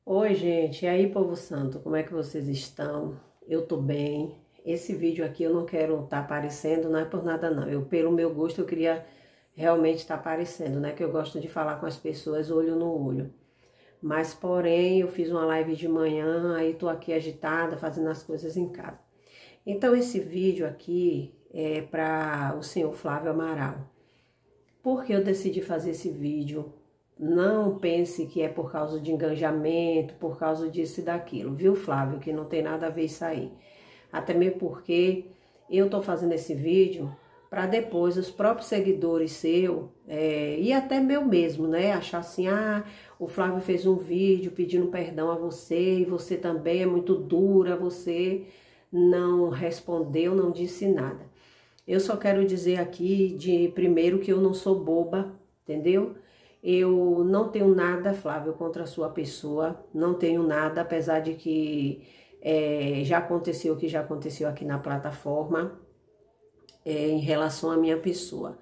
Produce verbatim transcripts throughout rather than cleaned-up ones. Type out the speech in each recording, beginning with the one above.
Oi, gente, e aí, povo santo, como é que vocês estão? Eu tô bem. Esse vídeo aqui eu não quero estar aparecendo, não é por nada não. Eu, pelo meu gosto, eu queria realmente estar aparecendo, né? Que eu gosto de falar com as pessoas olho no olho. Mas, porém, eu fiz uma live de manhã, aí tô aqui agitada, fazendo as coisas em casa. Então, esse vídeo aqui é para o senhor Flávio Amaral. Por que eu decidi fazer esse vídeo? Não pense que é por causa de engajamento, por causa disso e daquilo, viu, Flávio? Que não tem nada a ver isso aí. Até mesmo porque eu tô fazendo esse vídeo para depois os próprios seguidores seu, é, e até meu mesmo, né? Achar assim, ah, o Flávio fez um vídeo pedindo perdão a você e você também é muito dura, você não respondeu, não disse nada. Eu só quero dizer aqui, de primeiro, que eu não sou boba, entendeu? Eu não tenho nada, Flávio, contra a sua pessoa, não tenho nada, apesar de que é, já aconteceu o que já aconteceu aqui na plataforma, é, em relação à minha pessoa.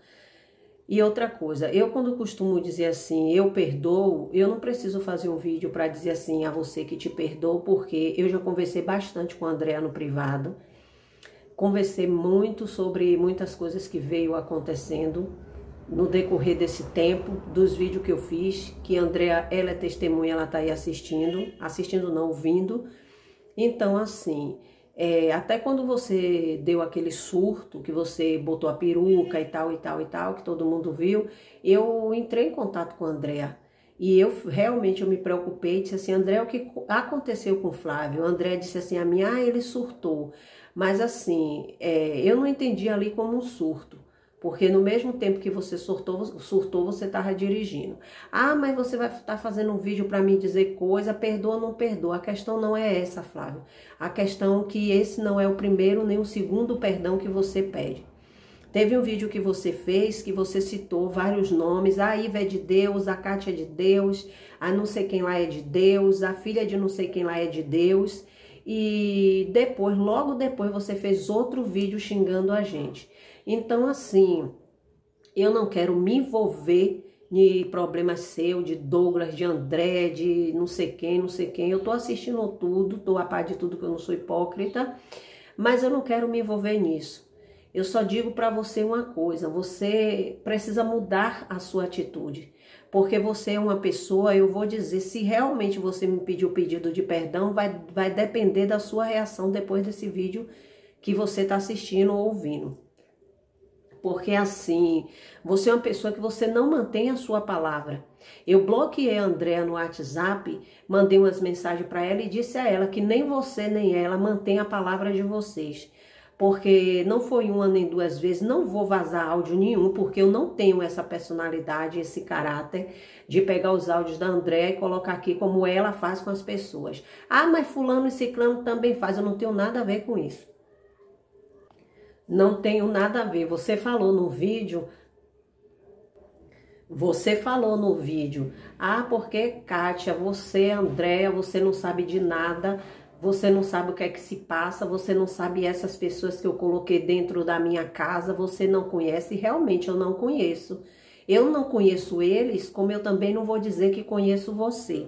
E outra coisa, eu quando costumo dizer assim, eu perdoo, eu não preciso fazer um vídeo para dizer assim a você que te perdoo, porque eu já conversei bastante com a Andréa no privado, conversei muito sobre muitas coisas que veio acontecendo no decorrer desse tempo, dos vídeos que eu fiz, que a Andréa, ela é testemunha, ela tá aí assistindo, assistindo não, ouvindo. Então, assim, é, até quando você deu aquele surto, que você botou a peruca e tal, e tal, e tal, que todo mundo viu, eu entrei em contato com a Andréa. E eu realmente eu me preocupei, disse assim, André, o que aconteceu com o Flávio? O André disse assim a mim, ah, ele surtou. Mas assim, é, eu não entendi ali como um surto. Porque no mesmo tempo que você surtou, surtou você estava dirigindo. Ah, mas você vai estar fazendo um vídeo para me dizer coisa, perdoa ou não perdoa. A questão não é essa, Flávio. A questão é que esse não é o primeiro nem o segundo perdão que você pede. Teve um vídeo que você fez, que você citou vários nomes, a Iva é de Deus, a Kátia é de Deus, a não sei quem lá é de Deus, a filha de não sei quem lá é de Deus. E depois, logo depois, você fez outro vídeo xingando a gente. Então, assim, eu não quero me envolver em problemas seu, de Douglas, de André, de não sei quem, não sei quem. Eu tô assistindo tudo, tô a par de tudo, que eu não sou hipócrita, mas eu não quero me envolver nisso. Eu só digo para você uma coisa, você precisa mudar a sua atitude, porque você é uma pessoa, eu vou dizer, se realmente você me pedir o pedido de perdão, vai, vai depender da sua reação depois desse vídeo que você está assistindo ou ouvindo. Porque assim, você é uma pessoa que você não mantém a sua palavra. Eu bloqueei a Andréa no WhatsApp, mandei umas mensagens para ela e disse a ela que nem você nem ela mantém a palavra de vocês. Porque não foi uma nem duas vezes, não vou vazar áudio nenhum, porque eu não tenho essa personalidade, esse caráter de pegar os áudios da Andréa e colocar aqui como ela faz com as pessoas. Ah, mas fulano e ciclano também faz, eu não tenho nada a ver com isso. Não tenho nada a ver. Você falou no vídeo, você falou no vídeo, ah, porque Kátia, você, Andréa, você não sabe de nada, você não sabe o que é que se passa, você não sabe essas pessoas que eu coloquei dentro da minha casa, você não conhece, e realmente eu não conheço. Eu não conheço eles, como eu também não vou dizer que conheço você.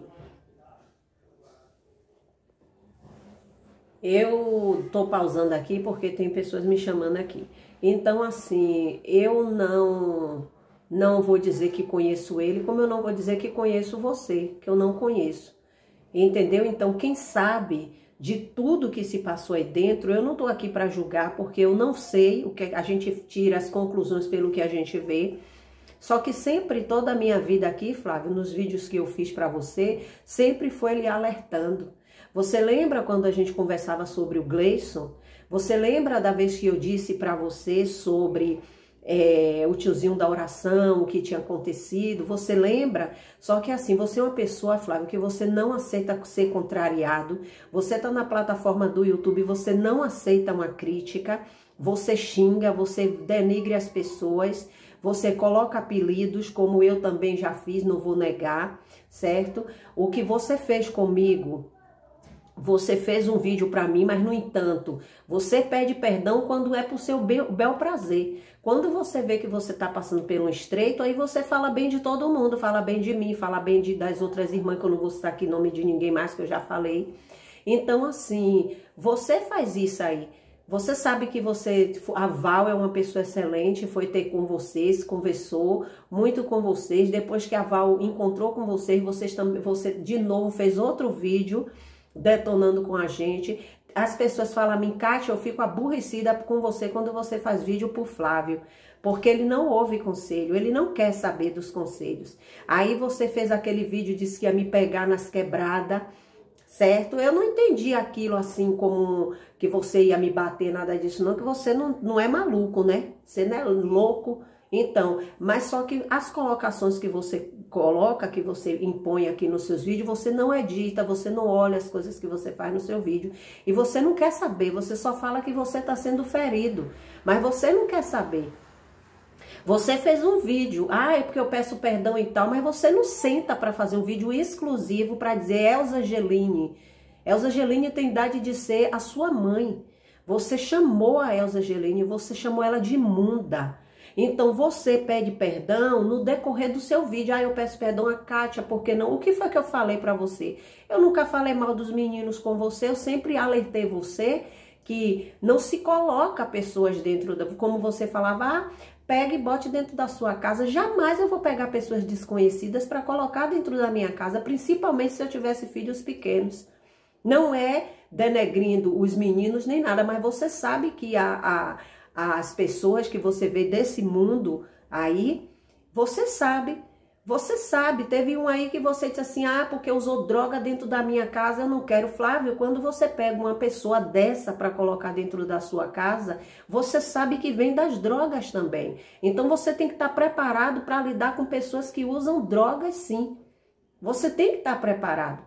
Eu tô pausando aqui porque tem pessoas me chamando aqui. Então, assim, eu não não vou dizer que conheço ele, como eu não vou dizer que conheço você, que eu não conheço. Entendeu? Então, quem sabe de tudo que se passou aí dentro, eu não tô aqui para julgar, porque eu não sei o que a gente tira as conclusões pelo que a gente vê. Só que sempre, toda a minha vida aqui, Flávio, nos vídeos que eu fiz para você, sempre foi lhe alertando. Você lembra quando a gente conversava sobre o Gleison? Você lembra da vez que eu disse para você sobre é, o tiozinho da oração, o que tinha acontecido? Você lembra? Só que assim, você é uma pessoa, Flávio, que você não aceita ser contrariado. Você tá na plataforma do YouTube, você não aceita uma crítica. Você xinga, você denigre as pessoas. Você coloca apelidos, como eu também já fiz, não vou negar, certo? O que você fez comigo você fez um vídeo para mim, mas no entanto, você pede perdão quando é pro seu bel, bel prazer. Quando você vê que você tá passando por um estreito, aí você fala bem de todo mundo, fala bem de mim, fala bem de, das outras irmãs, que eu não vou citar aqui nome de ninguém mais, que eu já falei. Então, assim, você faz isso aí. Você sabe que você, a Val é uma pessoa excelente, foi ter com vocês, conversou muito com vocês. Depois que a Val encontrou com vocês, vocês também, você de novo fez outro vídeo detonando com a gente. As pessoas falam a mim, Kátia, eu fico aborrecida com você quando você faz vídeo por Flávio, porque ele não ouve conselho, ele não quer saber dos conselhos. Aí você fez aquele vídeo, disse que ia me pegar nas quebradas, certo? Eu não entendi aquilo assim como que você ia me bater, nada disso não, que você não, não é maluco, né? Você não é louco. Então, mas só que as colocações que você coloca, que você impõe aqui nos seus vídeos, você não edita, você não olha as coisas que você faz no seu vídeo. E você não quer saber, você só fala que você está sendo ferido. Mas você não quer saber. Você fez um vídeo, ah, é porque eu peço perdão e tal, mas você não senta para fazer um vídeo exclusivo para dizer, Elza Angeline, Elza Angeline tem idade de ser a sua mãe. Você chamou a Elza Angeline, você chamou ela de imunda. Então você pede perdão no decorrer do seu vídeo. Ah, eu peço perdão a Kátia, porque não? O que foi que eu falei para você? Eu nunca falei mal dos meninos com você, eu sempre alertei você que não se coloca pessoas dentro, da, como você falava, ah, pega e bote dentro da sua casa. Jamais eu vou pegar pessoas desconhecidas para colocar dentro da minha casa, principalmente se eu tivesse filhos pequenos. Não é denegrindo os meninos nem nada, mas você sabe que a, a, as pessoas que você vê desse mundo aí, você sabe, você sabe. Teve um aí que você disse assim, ah, porque usou droga dentro da minha casa, eu não quero. Flávio, quando você pega uma pessoa dessa para colocar dentro da sua casa, você sabe que vem das drogas também. Então você tem que estar preparado para lidar com pessoas que usam drogas, sim. Você tem que estar preparado.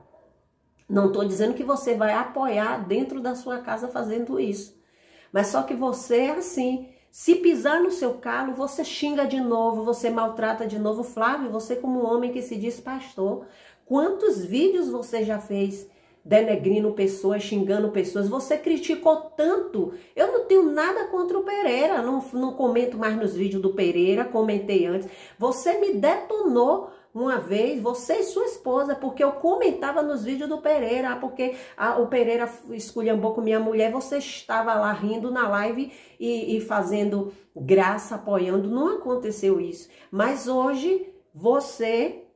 Não estou dizendo que você vai apoiar dentro da sua casa fazendo isso. Mas só que você é assim. Se pisar no seu calo, você xinga de novo, você maltrata de novo. Flávio, você como homem que se diz pastor, quantos vídeos você já fez denegrindo pessoas, xingando pessoas? Você criticou tanto. Eu não tenho nada contra o Pereira, não, não comento mais nos vídeos do Pereira, comentei antes. Você me detonou uma vez, você e sua esposa, porque eu comentava nos vídeos do Pereira, porque a, o Pereira esculhambou com minha mulher, você estava lá rindo na live e, e fazendo graça, apoiando. Não aconteceu isso. Mas hoje você,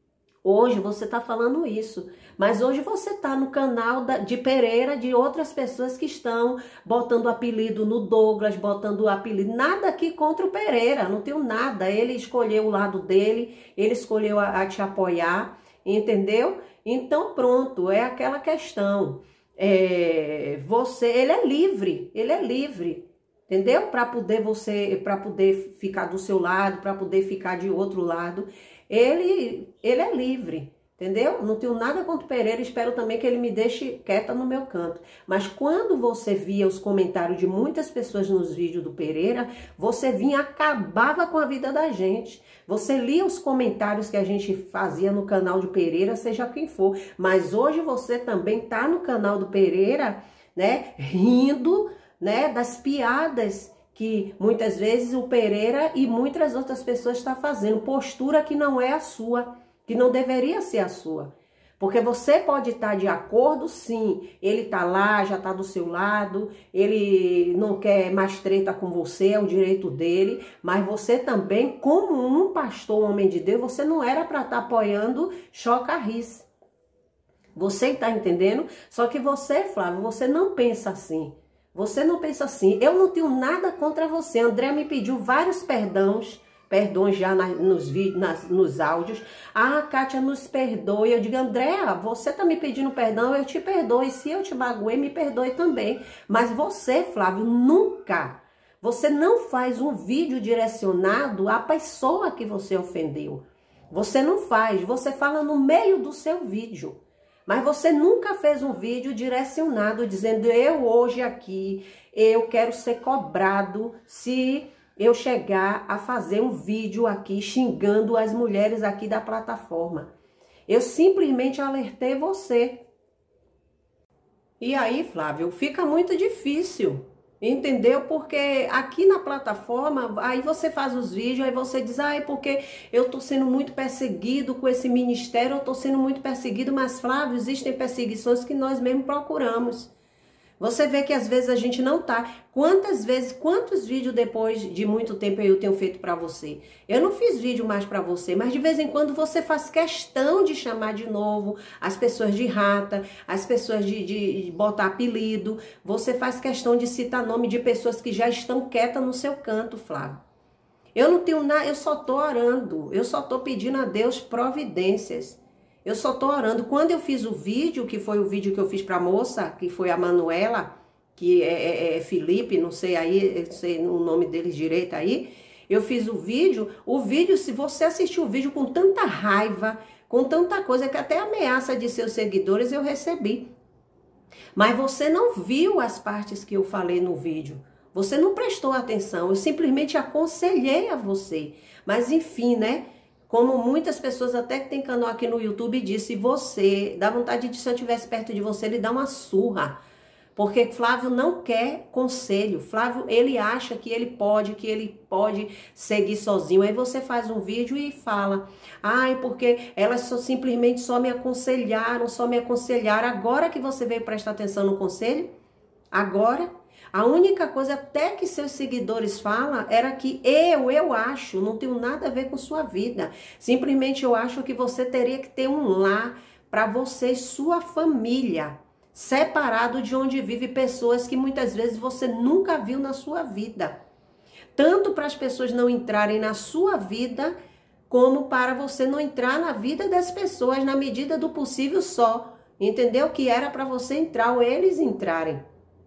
hoje você está falando isso. Mas hoje você está no canal da, de Pereira, de outras pessoas que estão botando apelido no Douglas, botando apelido. Nada aqui contra o Pereira, não tenho nada. Ele escolheu o lado dele, ele escolheu a, a te apoiar, entendeu? Então pronto, é aquela questão. É, você, ele é livre, ele é livre, entendeu? Para poder você, para poder ficar do seu lado, para poder ficar de outro lado, ele, ele é livre. Entendeu? Não tenho nada contra o Pereira, espero também que ele me deixe quieta no meu canto. Mas quando você via os comentários de muitas pessoas nos vídeos do Pereira, você vinha e acabava com a vida da gente. Você lia os comentários que a gente fazia no canal do Pereira, seja quem for. Mas hoje você também tá no canal do Pereira, né, rindo, né, das piadas que muitas vezes o Pereira e muitas outras pessoas estão fazendo. Postura que não é a sua, que não deveria ser a sua. Porque você pode estar de acordo, sim, ele está lá, já está do seu lado, ele não quer mais treta com você, é o direito dele, mas você também, como um pastor, um homem de Deus, você não era para estar apoiando chocarrice. Você está entendendo? Só que você, Flávio, você não pensa assim. Você não pensa assim. Eu não tenho nada contra você. André me pediu vários perdões, perdões já na, nos vídeos, nas, nos áudios. Ah, Kátia, nos perdoe. Eu digo, Andréa, você tá me pedindo perdão, eu te perdoo. E se eu te magoei, me perdoe também. Mas você, Flávio, nunca, você não faz um vídeo direcionado à pessoa que você ofendeu. Você não faz, você fala no meio do seu vídeo. Mas você nunca fez um vídeo direcionado dizendo, eu hoje aqui, eu quero ser cobrado se eu chegar a fazer um vídeo aqui xingando as mulheres aqui da plataforma. Eu simplesmente alertei você. E aí, Flávio, fica muito difícil, entendeu? Porque aqui na plataforma, aí você faz os vídeos, aí você diz, ah, é porque eu tô sendo muito perseguido com esse ministério, eu tô sendo muito perseguido, mas, Flávio, existem perseguições que nós mesmo procuramos. Você vê que às vezes a gente não tá. Quantas vezes, quantos vídeos depois de muito tempo eu tenho feito pra você? Eu não fiz vídeo mais pra você, mas de vez em quando você faz questão de chamar de novo as pessoas de rata, as pessoas de, de, de botar apelido. Você faz questão de citar nome de pessoas que já estão quietas no seu canto, Flávio. Eu não tenho nada, eu só tô orando, eu só tô pedindo a Deus providências. Eu só tô orando. Quando eu fiz o vídeo, que foi o vídeo que eu fiz pra moça, que foi a Manuela, que é, é, é Felipe, não sei aí, não sei o nome deles direito aí. Eu fiz o vídeo, o vídeo, se você assistiu o vídeo com tanta raiva, com tanta coisa, que até ameaça de seus seguidores eu recebi. Mas você não viu as partes que eu falei no vídeo. Você não prestou atenção, eu simplesmente aconselhei a você. Mas enfim, né? Como muitas pessoas até que tem canal aqui no YouTube disse, você, dá vontade de, se eu estivesse perto de você, ele dá uma surra. Porque Flávio não quer conselho. Flávio, ele acha que ele pode, que ele pode seguir sozinho. Aí você faz um vídeo e fala, ai, porque elas só, simplesmente só me aconselharam, só me aconselharam. Agora que você veio prestar atenção no conselho, agora... A única coisa até que seus seguidores falam era que eu, eu acho, não tenho nada a ver com sua vida. Simplesmente eu acho que você teria que ter um lar para você e sua família, separado de onde vive pessoas que muitas vezes você nunca viu na sua vida. Tanto para as pessoas não entrarem na sua vida, como para você não entrar na vida das pessoas na medida do possível só. Entendeu? Que era para você entrar ou eles entrarem.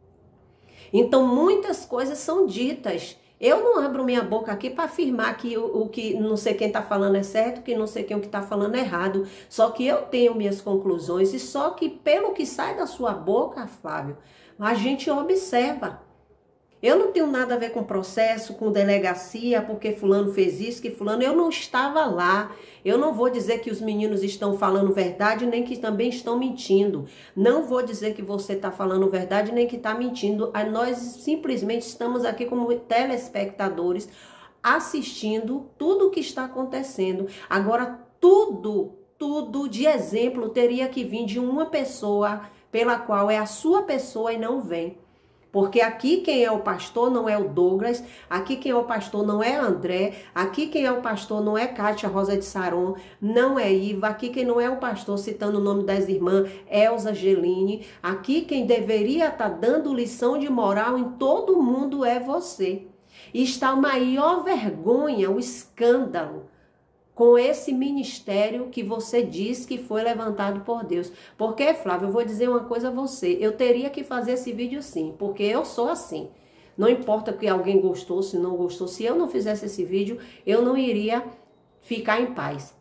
Então, muitas coisas são ditas. Eu não abro minha boca aqui para afirmar que o, o que não sei quem está falando é certo, que não sei quem o que está falando é errado. Só que eu tenho minhas conclusões e só que pelo que sai da sua boca, Flávio, a gente observa. Eu não tenho nada a ver com processo, com delegacia, porque fulano fez isso, que fulano... Eu não estava lá. Eu não vou dizer que os meninos estão falando verdade, nem que também estão mentindo. Não vou dizer que você está falando verdade, nem que está mentindo. Nós simplesmente estamos aqui como telespectadores, assistindo tudo o que está acontecendo. Agora, tudo, tudo de exemplo teria que vir de uma pessoa pela qual é a sua pessoa e não vem. Porque aqui quem é o pastor não é o Douglas, aqui quem é o pastor não é André, aqui quem é o pastor não é Kátia Rosa de Saron, não é Iva, aqui quem não é o pastor, citando o nome das irmãs, Elza Geline, aqui quem deveria estar dando lição de moral em todo mundo é você. E está a maior vergonha, o escândalo, com esse ministério que você diz que foi levantado por Deus. Porque, Flávio, eu vou dizer uma coisa a você. Eu teria que fazer esse vídeo sim, porque eu sou assim. Não importa que alguém gostou, se não gostou. Se eu não fizesse esse vídeo, eu não iria ficar em paz.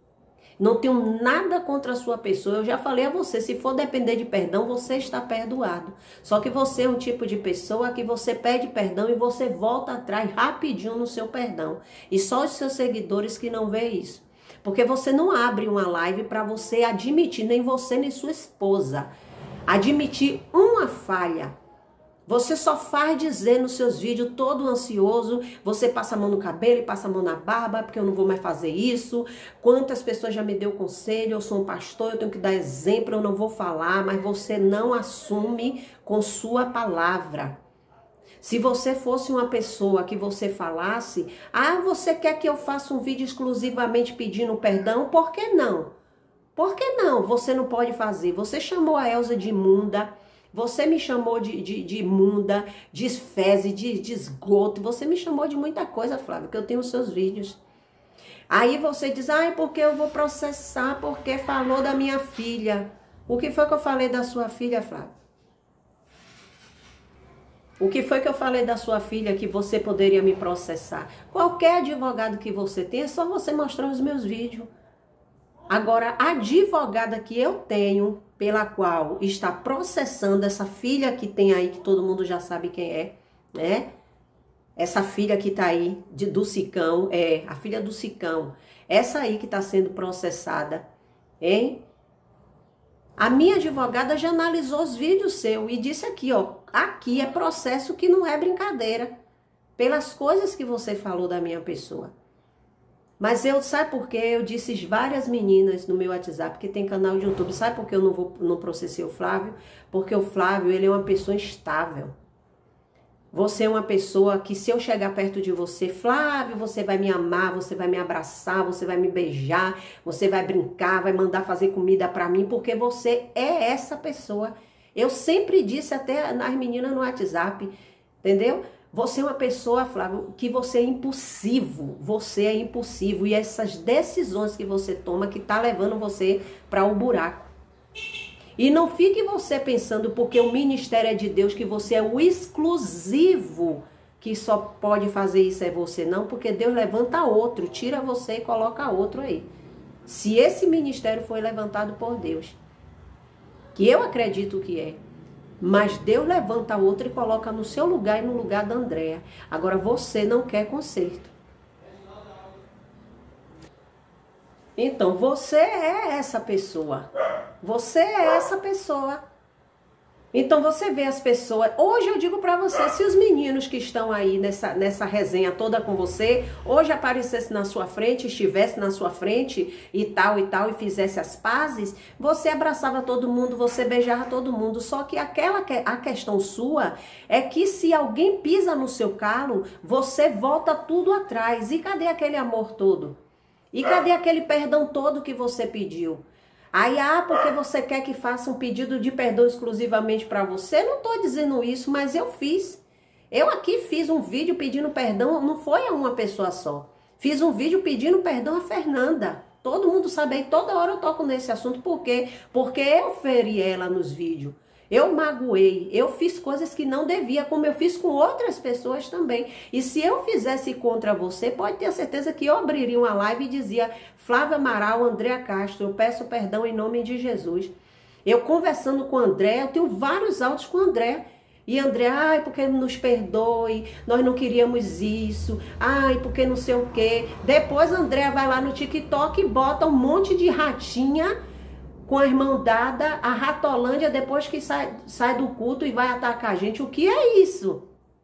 Não tenho nada contra a sua pessoa. Eu já falei a você, se for depender de perdão, você está perdoado. Só que você é um tipo de pessoa que você pede perdão e você volta atrás rapidinho no seu perdão. E só os seus seguidores que não vê isso. Porque você não abre uma live para você admitir, nem você nem sua esposa, admitir uma falha. Você só faz dizer nos seus vídeos, todo ansioso, você passa a mão no cabelo e passa a mão na barba, porque eu não vou mais fazer isso. Quantas pessoas já me deu conselho, eu sou um pastor, eu tenho que dar exemplo, eu não vou falar, mas você não assume com sua palavra. Se você fosse uma pessoa que você falasse, ah, você quer que eu faça um vídeo exclusivamente pedindo perdão? Por que não? Por que não? Você não pode fazer. Você chamou a Elza de imunda. Você me chamou de, de, de imunda, de fezes, de, de esgoto. Você me chamou de muita coisa, Flávio, que eu tenho os seus vídeos. Aí você diz, ah, é porque eu vou processar, porque falou da minha filha. O que foi que eu falei da sua filha, Flávio? O que foi que eu falei da sua filha que você poderia me processar? Qualquer advogado que você tenha, é só você mostrar os meus vídeos. Agora, a advogada que eu tenho, pela qual está processando essa filha que tem aí, que todo mundo já sabe quem é, né? Essa filha que tá aí, de, do Sicão, é, a filha do Sicão. Essa aí que está sendo processada, hein? A minha advogada já analisou os vídeos seus e disse aqui, ó, aqui é processo que não é brincadeira, pelas coisas que você falou da minha pessoa. Mas eu, sabe por quê? Eu disse várias meninas no meu WhatsApp, que tem canal de YouTube, sabe por que eu não, vou, não processei o Flávio? Porque o Flávio, ele é uma pessoa instável. Você é uma pessoa que, se eu chegar perto de você, Flávio, você vai me amar, você vai me abraçar, você vai me beijar, você vai brincar, vai mandar fazer comida pra mim, porque você é essa pessoa. Eu sempre disse até nas meninas no WhatsApp, entendeu? Você é uma pessoa, Flávio, que você é impulsivo, você é impulsivo, e essas decisões que você toma que tá levando você para o buraco. E não fique você pensando, porque o ministério é de Deus, que você é o exclusivo que só pode fazer isso é você, não, porque Deus levanta outro, tira você e coloca outro aí. Se esse ministério foi levantado por Deus, que eu acredito que é, mas Deus levanta outro e coloca no seu lugar e no lugar da Andréa. Agora você não quer conserto. Então você é essa pessoa. Você é essa pessoa. Então você vê as pessoas. Hoje eu digo pra você, se os meninos que estão aí nessa, nessa resenha toda com você, hoje aparecesse na sua frente, estivesse na sua frente e tal e tal, e fizesse as pazes, você abraçava todo mundo, você beijava todo mundo. Só que aquela a questão sua é que se alguém pisa no seu calo, você volta tudo atrás. E cadê aquele amor todo? E cadê aquele perdão todo que você pediu? Aí, ah, porque você quer que faça um pedido de perdão exclusivamente para você? Não estou dizendo isso, mas eu fiz. Eu aqui fiz um vídeo pedindo perdão, não foi a uma pessoa só. Fiz um vídeo pedindo perdão a Fernanda. Todo mundo sabe aí, toda hora eu toco nesse assunto. Por quê? Porque eu feri ela nos vídeos. Eu magoei, eu fiz coisas que não devia, como eu fiz com outras pessoas também. E se eu fizesse contra você, pode ter certeza que eu abriria uma live e dizia: Flávia Amaral, Andréa Castro, eu peço perdão em nome de Jesus. Eu conversando com a Andréa, eu tenho vários áudios com a Andréa. E Andréa, ai, porque nos perdoe, nós não queríamos isso, ai, porque não sei o quê. Depois a Andréa vai lá no TikTok e bota um monte de ratinha com a irmã dada, a Ratolândia, depois que sai, sai do culto e vai atacar a gente. O que é isso?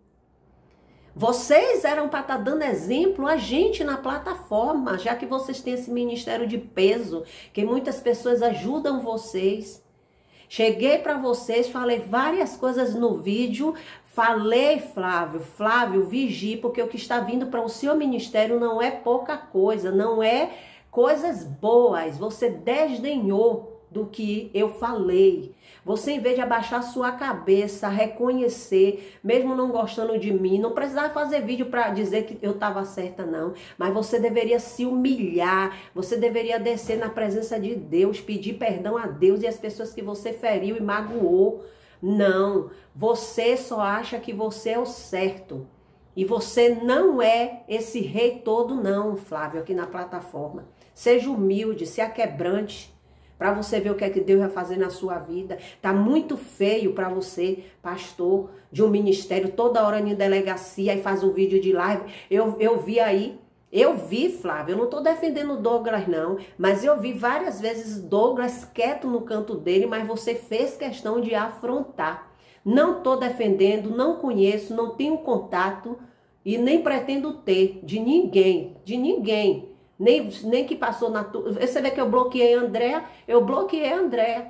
Vocês eram para estar dando exemplo a gente na plataforma, já que vocês têm esse ministério de peso, que muitas pessoas ajudam vocês. Cheguei para vocês, falei várias coisas no vídeo, falei, Flávio, Flávio, vigie, porque o que está vindo para o seu ministério não é pouca coisa, não é coisas boas. Você desdenhou do que eu falei. Você, em vez de abaixar sua cabeça, reconhecer, mesmo não gostando de mim, não precisava fazer vídeo para dizer que eu estava certa, não. Mas você deveria se humilhar, você deveria descer na presença de Deus, pedir perdão a Deus e as pessoas que você feriu e magoou. Não, você só acha que você é o certo. E você não é esse rei todo, não, Flávio, aqui na plataforma. Seja humilde, se aquebrante, para você ver o que é que Deus vai fazer na sua vida. Tá muito feio para você, pastor de um ministério, toda hora em delegacia e faz um vídeo de live. Eu, eu vi aí, eu vi, Flávio, eu não tô defendendo o Douglas não, mas eu vi várias vezes Douglas quieto no canto dele, mas você fez questão de afrontar. Não tô defendendo, não conheço, não tenho contato e nem pretendo ter de ninguém, de ninguém. Nem, nem que passou na... Você vê que eu bloqueei a Andréa? Eu bloqueei a Andréa.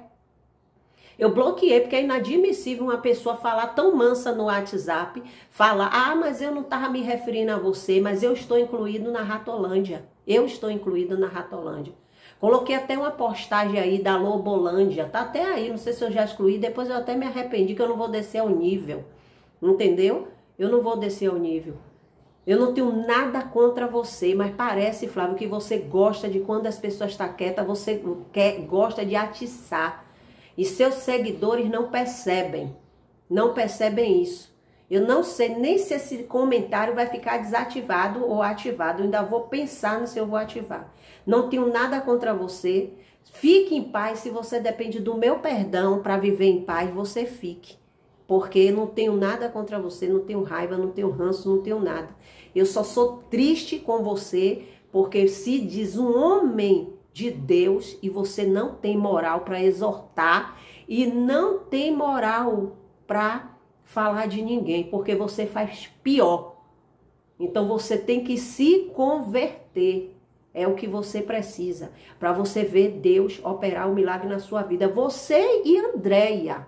Eu bloqueei, porque é inadmissível uma pessoa falar tão mansa no WhatsApp, falar, ah, mas eu não estava me referindo a você, mas eu estou incluído na Ratolândia. Eu estou incluído na Ratolândia. Coloquei até uma postagem aí da Lobolândia, tá até aí, não sei se eu já excluí, depois eu até me arrependi que eu não vou descer ao nível, entendeu? Eu não vou descer ao nível. Eu não tenho nada contra você, mas parece, Flávio, que você gosta de quando as pessoas estão quietas, você quer, gosta de atiçar. E seus seguidores não percebem, não percebem isso. Eu não sei nem se esse comentário vai ficar desativado ou ativado, eu ainda vou pensar no se eu vou ativar. Não tenho nada contra você, fique em paz, se você depende do meu perdão para viver em paz, você fique. Porque não tenho nada contra você, não tenho raiva, não tenho ranço, não tenho nada. Eu só sou triste com você, porque se diz um homem de Deus e você não tem moral para exortar e não tem moral para falar de ninguém, porque você faz pior. Então você tem que se converter. É o que você precisa para você ver Deus operar um milagre na sua vida. Você e Andréia.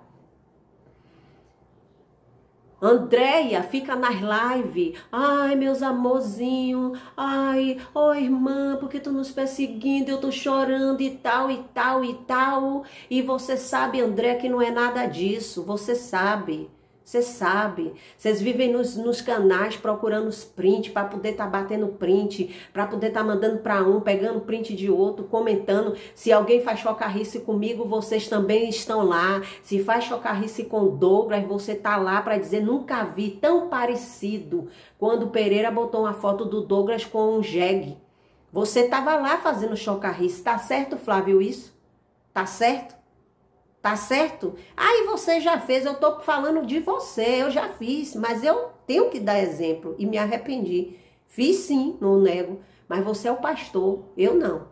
Andréia fica nas lives. Ai, meus amorzinhos. Ai, ô oh, irmã, porque tu nos perseguindo? Eu tô chorando e tal, e tal, e tal. E você sabe, Andréia, que não é nada disso. Você sabe. Você sabe, vocês vivem nos, nos canais procurando os prints para poder estar tá batendo print, para poder estar tá mandando para um, pegando print de outro, comentando. Se alguém faz chocarrice comigo, vocês também estão lá. Se faz chocarrice com o Douglas, você tá lá para dizer, nunca vi tão parecido. Quando o Pereira botou uma foto do Douglas com um jegue. Você tava lá fazendo chocarrice. Tá certo, Flávio, isso? Tá certo? Tá certo? Aí você já fez, eu tô falando de você, eu já fiz, mas eu tenho que dar exemplo e me arrependi. Fiz sim, não nego, mas você é o pastor, eu não.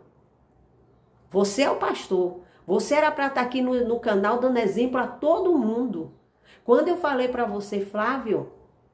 Você é o pastor. Você era para estar aqui no, no canal dando exemplo a todo mundo. Quando eu falei para você, Flávio,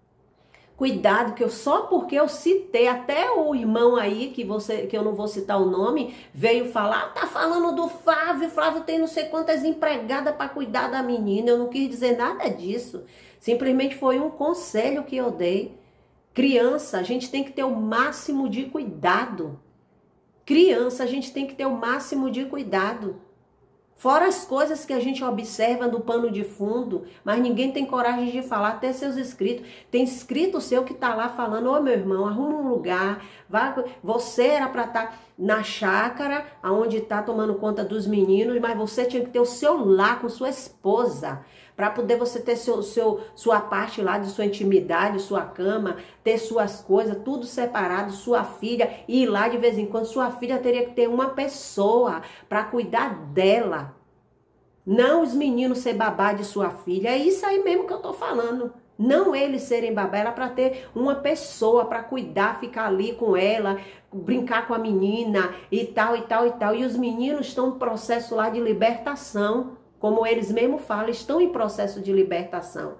cuidado, que eu só porque eu citei, até o irmão aí, que, você, que eu não vou citar o nome, veio falar, tá falando do Flávio, Flávio tem não sei quantas empregadas para cuidar da menina. Eu não quis dizer nada disso. Simplesmente foi um conselho que eu dei. Criança, a gente tem que ter o máximo de cuidado. Criança, a gente tem que ter o máximo de cuidado. Fora as coisas que a gente observa no pano de fundo, mas ninguém tem coragem de falar, até seus inscritos. Tem inscrito seu que tá lá falando, ô meu irmão, arruma um lugar, vai, você era para estar na chácara, onde tá tomando conta dos meninos, mas você tinha que ter o seu lar com sua esposa, para poder você ter seu, seu, sua parte lá de sua intimidade, sua cama, ter suas coisas, tudo separado, sua filha, e ir lá de vez em quando. Sua filha teria que ter uma pessoa para cuidar dela. Não os meninos ser babá de sua filha. É isso aí mesmo que eu tô falando. Não eles serem babá, ela para ter uma pessoa para cuidar, ficar ali com ela, brincar com a menina e tal, e tal, e tal. E os meninos estão em processo lá de libertação. Como eles mesmos falam, estão em processo de libertação.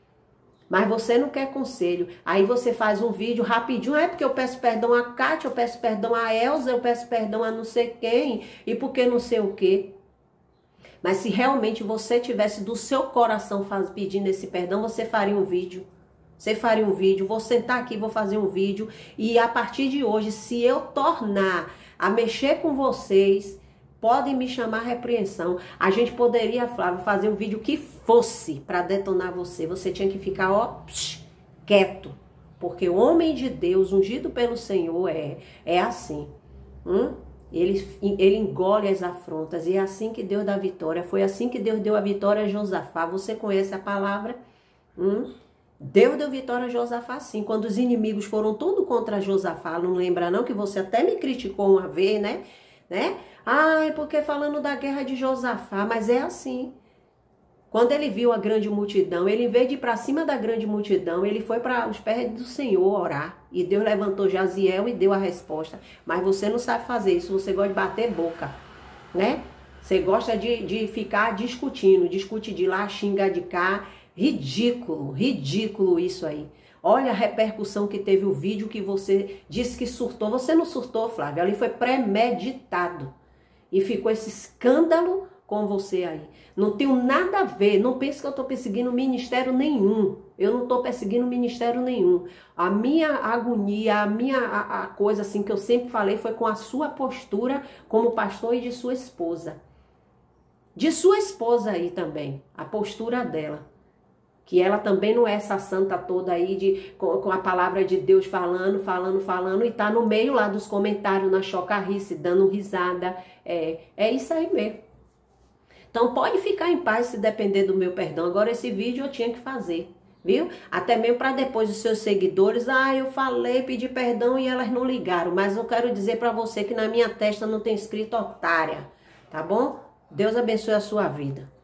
Mas você não quer conselho. Aí você faz um vídeo rapidinho. É porque eu peço perdão a Kátia, eu peço perdão a Elza, eu peço perdão a não sei quem. E porque não sei o quê. Mas se realmente você tivesse do seu coração faz, pedindo esse perdão, você faria um vídeo. Você faria um vídeo. Vou sentar aqui, vou fazer um vídeo. E a partir de hoje, se eu tornar a mexer com vocês... Podem me chamar repreensão. A gente poderia, Flávio, fazer um vídeo que fosse para detonar você. Você tinha que ficar, ó, psh, quieto. Porque o homem de Deus, ungido pelo Senhor, é, é assim. Hum? Ele, ele engole as afrontas. E é assim que Deus dá a vitória. Foi assim que Deus deu a vitória a Josafá. Você conhece a palavra? Hum? Deus deu vitória a Josafá, sim. Quando os inimigos foram tudo contra Josafá, não lembra não que você até me criticou uma vez, né? Né? Ai, porque falando da guerra de Josafá, mas é assim. Quando ele viu a grande multidão, ele, em vez de ir para cima da grande multidão, ele foi para os pés do Senhor orar. E Deus levantou Jaziel e deu a resposta. Mas você não sabe fazer isso, você gosta de bater boca, né? Você gosta de, de ficar discutindo, discute de lá, xinga de cá. Ridículo, ridículo isso aí. Olha a repercussão que teve o vídeo que você disse que surtou. Você não surtou, Flávio, ali foi premeditado. E ficou esse escândalo com você aí. Não tenho nada a ver, não pense que eu estou perseguindo ministério nenhum. Eu não estou perseguindo ministério nenhum. A minha agonia, a minha a, a coisa assim que eu sempre falei foi com a sua postura como pastor e de sua esposa. De sua esposa aí também, a postura dela. Que ela também não é essa santa toda aí de, com, com a palavra de Deus falando, falando, falando, e tá no meio lá dos comentários, na chocarrice, dando risada. É, é isso aí mesmo. Então pode ficar em paz se depender do meu perdão. Agora esse vídeo eu tinha que fazer, viu? Até mesmo para depois os seus seguidores, ah, eu falei, pedi perdão e elas não ligaram. Mas eu quero dizer para você que na minha testa não tem escrito otária, tá bom? Deus abençoe a sua vida.